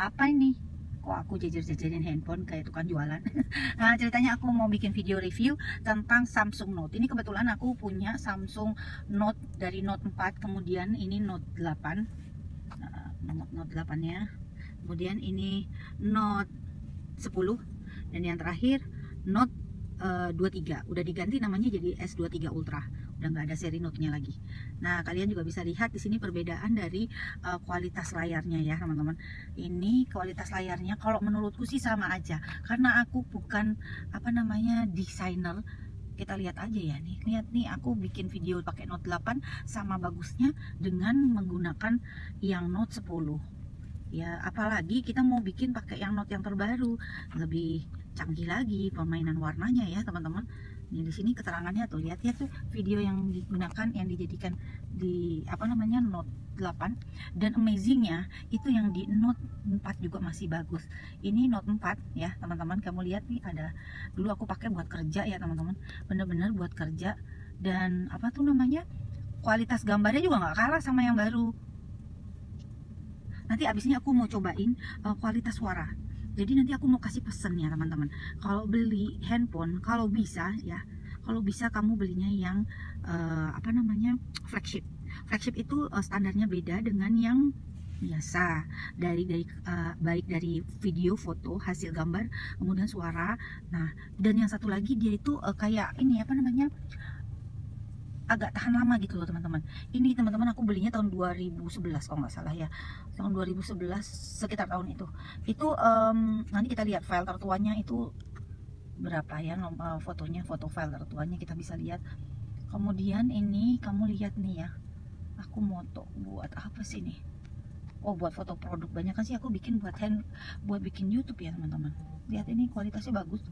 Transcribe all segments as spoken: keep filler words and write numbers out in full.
Apa ini? Kok aku jajar-jajarin handphone kayak tukang jualan? Nah, ceritanya aku mau bikin video review tentang Samsung Note. Ini kebetulan aku punya Samsung Note dari Note empat, kemudian ini Note delapan. Nah, nomor Note delapan nya. Kemudian ini Note sepuluh, dan yang terakhir Note uh, dua puluh tiga. Udah diganti namanya jadi S dua puluh tiga Ultra. Udah nggak ada seri Note-nya lagi. Nah, kalian juga bisa lihat di sini perbedaan dari uh, kualitas layarnya ya, teman-teman. Ini kualitas layarnya kalau menurutku sih sama aja, karena aku bukan apa namanya desainer. Kita lihat aja ya nih, lihat nih aku bikin video pakai Note delapan sama bagusnya dengan menggunakan yang Note sepuluh. Ya, apalagi kita mau bikin pakai yang Note yang terbaru, lebih canggih lagi permainan warnanya ya, teman-teman. Ini di sini keterangannya tuh, lihat ya tuh video yang digunakan, yang dijadikan di apa namanya Note delapan, dan amazingnya itu yang di Note empat juga masih bagus. Ini Note empat ya, teman-teman, kamu lihat nih, ada dulu aku pakai buat kerja ya, teman-teman. Bener-bener buat kerja, dan apa tuh namanya, kualitas gambarnya juga nggak kalah sama yang baru. Nanti abis ini aku mau cobain uh, kualitas suara. Jadi nanti aku mau kasih pesen ya, teman-teman. Kalau beli handphone, kalau bisa ya, kalau bisa kamu belinya yang uh, apa namanya flagship. Flagship itu uh, standarnya beda dengan yang biasa. Dari dari uh, baik dari video, foto, hasil gambar, kemudian suara. Nah, dan yang satu lagi dia itu uh, kayak ini apa namanya, agak tahan lama gitu loh, teman-teman. Ini teman-teman aku belinya tahun dua ribu sebelas kalau nggak salah ya, tahun dua ribu sebelas, sekitar tahun itu. Itu um, nanti kita lihat file tertuanya itu berapa ya, nomor fotonya, foto file tertuanya kita bisa lihat. Kemudian ini kamu lihat nih ya, aku moto buat apa sih nih? Oh, buat foto produk. Banyak kan sih aku bikin buat hand, buat bikin YouTube ya, teman-teman. Lihat ini kualitasnya bagus.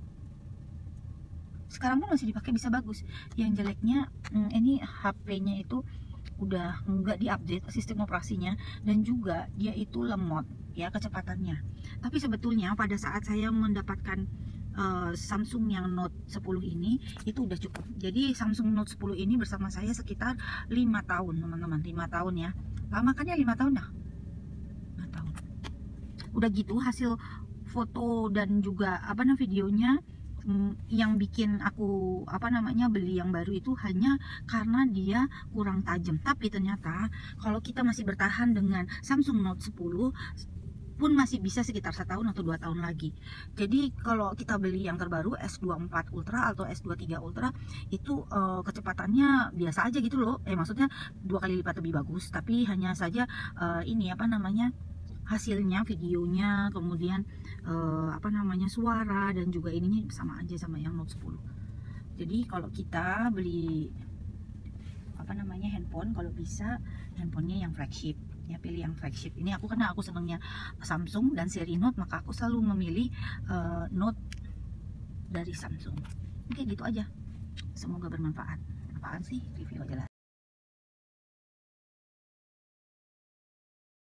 Sekarang pun masih dipakai, bisa bagus. Yang jeleknya hmm, ini H P-nya itu udah nggak diupdate sistem operasinya, dan juga dia itu lemot ya kecepatannya. Tapi sebetulnya pada saat saya mendapatkan uh, Samsung yang Note sepuluh ini, itu udah cukup. Jadi Samsung Note sepuluh ini bersama saya sekitar lima tahun, teman-teman. lima tahun ya. Lama kan ya, lima tahun dah. lima tahun. Udah gitu hasil foto dan juga apa namanya videonya, yang bikin aku apa namanya beli yang baru itu hanya karena dia kurang tajam. Tapi ternyata kalau kita masih bertahan dengan Samsung Note sepuluh pun masih bisa sekitar setahun atau dua tahun lagi. Jadi kalau kita beli yang terbaru S dua puluh empat Ultra atau S dua puluh tiga Ultra itu uh, kecepatannya biasa aja gitu loh. Eh maksudnya dua kali lipat lebih bagus, tapi hanya saja uh, ini apa namanya hasilnya, videonya, kemudian uh, apa namanya suara, dan juga ininya sama aja sama yang Note sepuluh. Jadi kalau kita beli apa namanya handphone, kalau bisa handphonenya yang flagship ya, pilih yang flagship. Ini aku karena aku senangnya Samsung dan seri Note, maka aku selalu memilih uh, Note dari Samsung. Oke, gitu aja, semoga bermanfaat. Apaan sih, review aja lah.